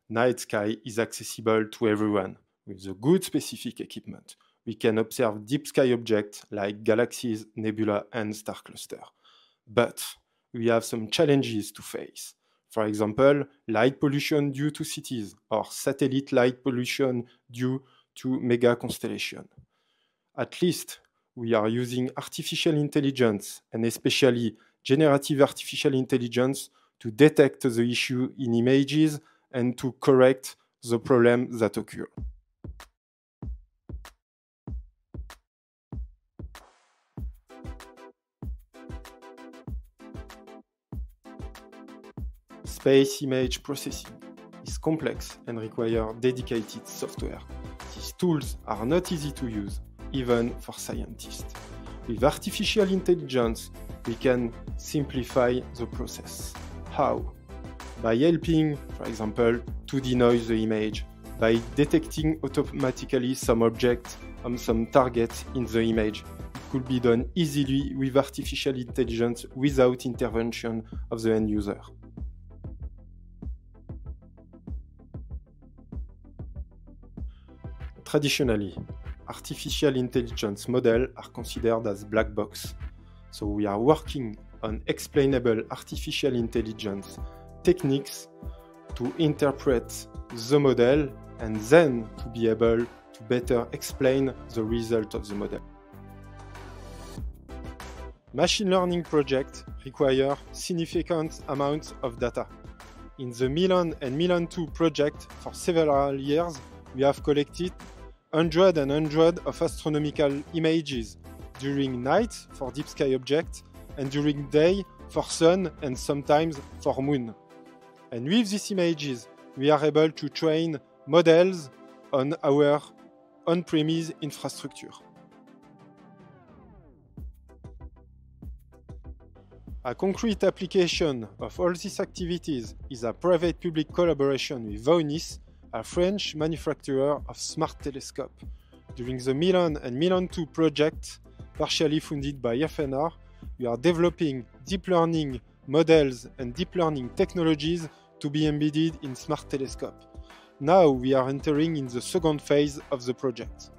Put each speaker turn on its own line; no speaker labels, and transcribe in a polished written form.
night sky is accessible to everyone with the good specific equipment. We can observe deep sky objects like galaxies, nebula, and star clusters. But we have some challenges to face. For example, light pollution due to cities or satellite light pollution due to mega constellation. At least we are using artificial intelligence and especially generative artificial intelligence to detect the issue in images and to correct the problem that occur. Space image processing is complex and requires dedicated software. These tools are not easy to use, even for scientists. With artificial intelligence, we can simplify the process. How? By helping, for example, to denoise the image, by detecting automatically some objects and some targets in the image. It could be done easily with artificial intelligence without intervention of the end user. Traditionally, artificial intelligence models are considered as black box. So we are working on explainable artificial intelligence techniques to interpret the model and then to be able to better explain the result of the model. Machine learning projects require significant amounts of data. In the Milan and Milan 2 project, for several years, we have collected hundreds and hundreds of astronomical images during night for deep sky objects and during day for sun and sometimes for moon. And with these images, we are able to train models on our on-premise infrastructure. A concrete application of all these activities is a private-public collaboration with Vaonis, a French manufacturer of smart telescopes. During the Milan and Milan 2 project, partially funded by FNR, we are developing deep learning models and deep learning technologies to be embedded in smart telescopes. Now we are entering in the second phase of the project.